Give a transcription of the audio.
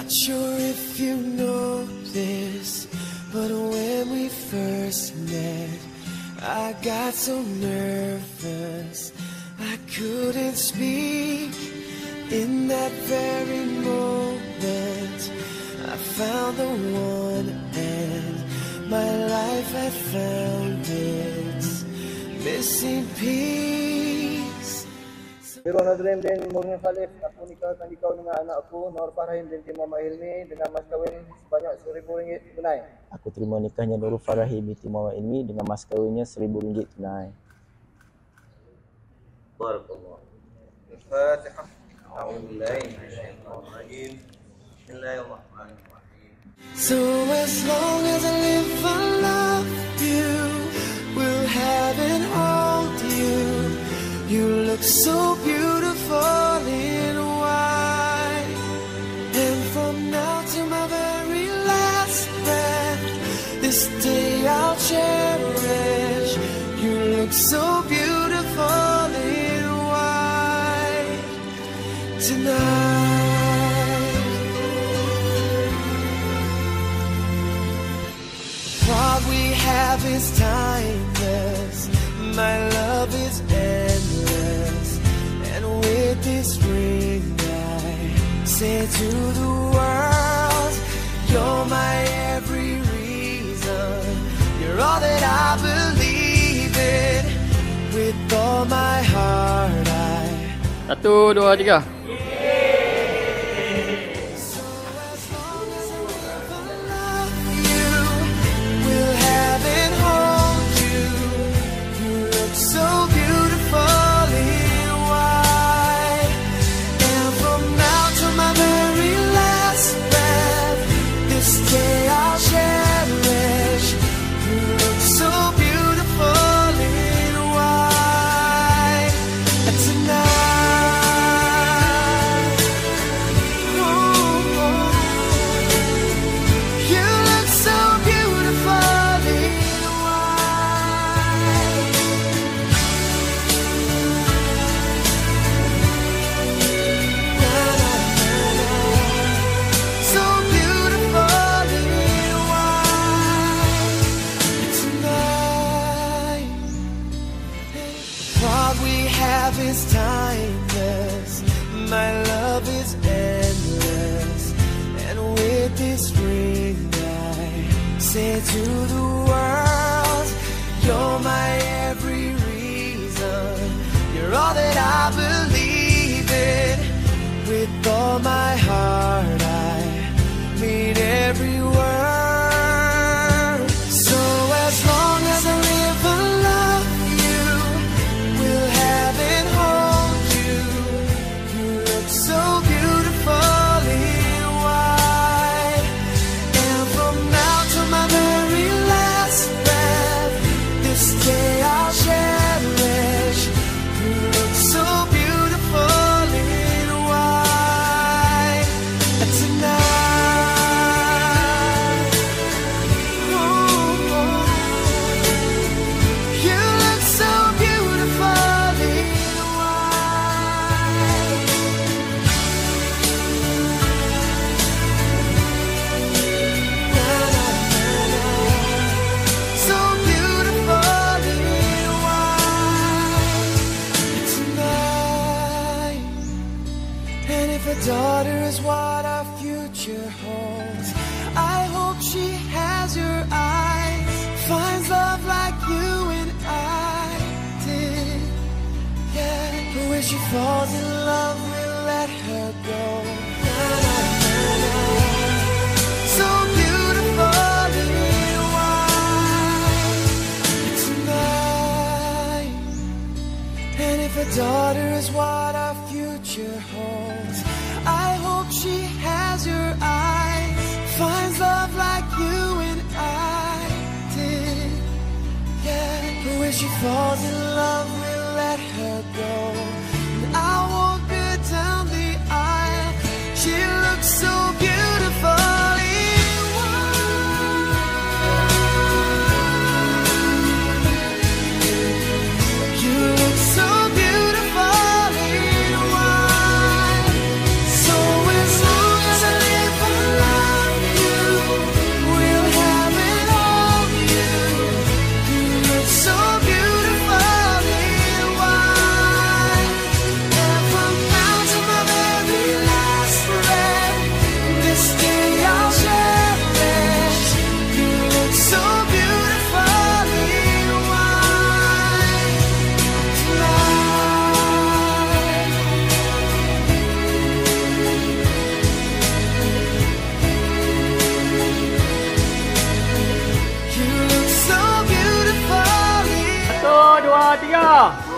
Not sure if you know this, but when we first met, I got so nervous I couldn't speak. In that very moment, I found the one, and my life had found its missing piece. Pero na-dream din morning Khalif, ako nikahkan ikaw dengan anak aku, Nur Farahim binti Muhammad Ilmi dengan mas kawin sebanyak RM1,000 tunai. Aku terima nikahnya Nurul Farahim binti Muhammad Ilmi dengan mas kawinnya RM1,000 tunai. Barakallah. Al-Fatihah. A'udzubillahi minasyaitonir rajim. Bismillahirrahmanirrahim. So as long as I live, I love you, will have and hold you. You look so beautiful in white, and from now to my very last breath, this day I'll cherish. You look so beautiful in white tonight. What we have is timeless, my love is endless, and with this ring I say to the world, you're my every reason, you're all that I believe in, with all my heart I. 1, 2, 3. Is timeless, my love is endless, and with this ring I say to the world, you're my every reason, you're all that I believe in, with all my heart I mean every word. So as long as I live, I love you, we'll have it. So beautiful in white, and from now to my very last breath, this day I'll cherish. You look so beautiful in white tonight. Oh, you look so beautiful in daughter is what our future holds. I hope she has your eyes, finds love like you and I did. Yeah, but when she falls in love, we'll let her go. Na, na, na, na. So beautiful in white tonight. And if a daughter is what our future holds, I hope she has your eyes, finds love like you and I did. Yeah, but when she falls in love, we'll let her go. And I'll walk her down the aisle. She looks so beautiful in white. You look so beautiful in white. So as long as I live, I Malaysia.